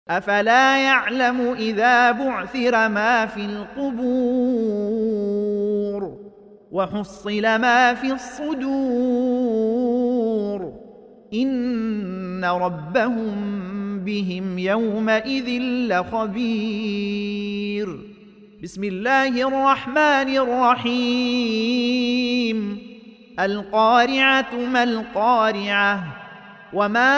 أفلا يعلم إذا بعثر ما في القبور وحصل ما في الصدور إن ربهم بهم يومئذ لخبير. بسم الله الرحمن الرحيم. القارعة ما القارعة وما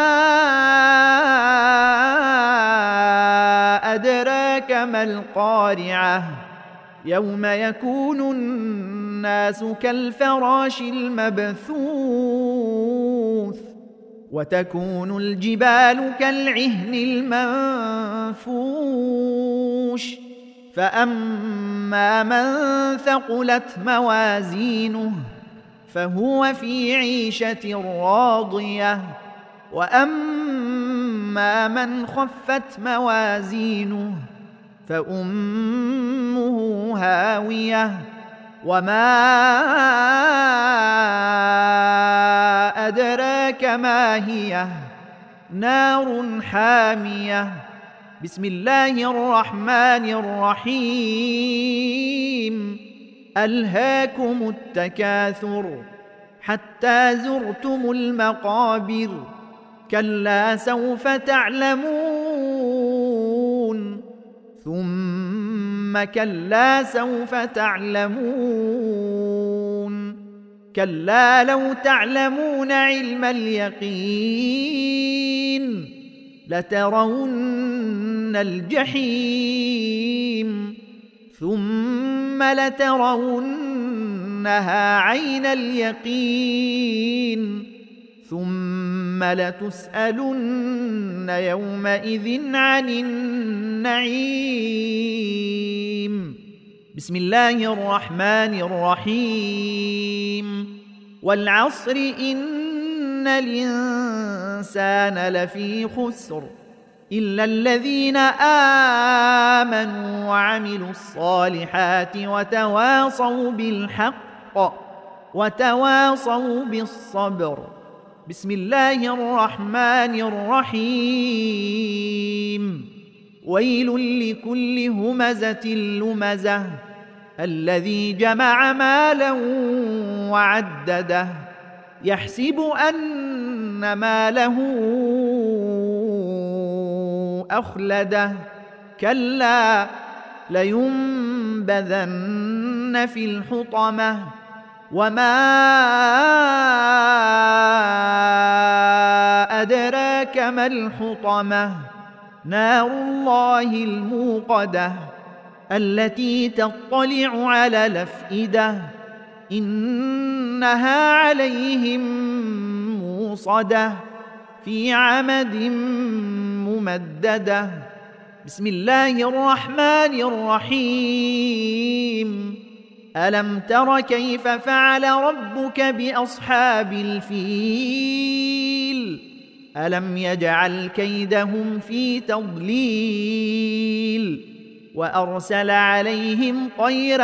أدراك ما القارعة يوم يكون الناس كالفراش المبثوث وتكون الجبال كالعهن المنفوش فأما من ثقلت موازينه فهو في عيشة راضية وأما من خفت موازينه فأمه هاوية وما أدراك ما هي نار حامية. بسم الله الرحمن الرحيم. ألهاكم التكاثر حتى زرتم المقابر كلا سوف تعلمون ثم كلا سوف تعلمون كلا لو تعلمون علم اليقين لترون الجحيم ثم لترونها عين اليقين ثم لتسألن يومئذ عن النعيم. بسم الله الرحمن الرحيم. والعصر إن الإنسان لفي خسر إلا الذين آمنوا وعملوا الصالحات وتواصوا بالحق وتواصوا بالصبر. بسم الله الرحمن الرحيم. ويل لكل همزة لمزة الذي جمع مالا وعدده يحسب أن ماله أخلده كلا لينبذن في الحطمة وما أدراك ما الحطمة نار الله الموقدة التي تطلع على الأفئدة إنها عليهم موصدة في عمد ممددة. بسم الله الرحمن الرحيم. ألم تر كيف فعل ربك بأصحاب الفيل ألم يجعل كيدهم في تضليل وأرسل عليهم طير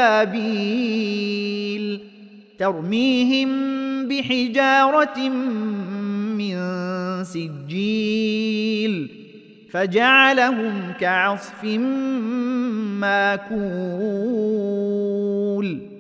نبابيل ترميهم بحجارة من سجيل فجعلهم كعصف ماكول.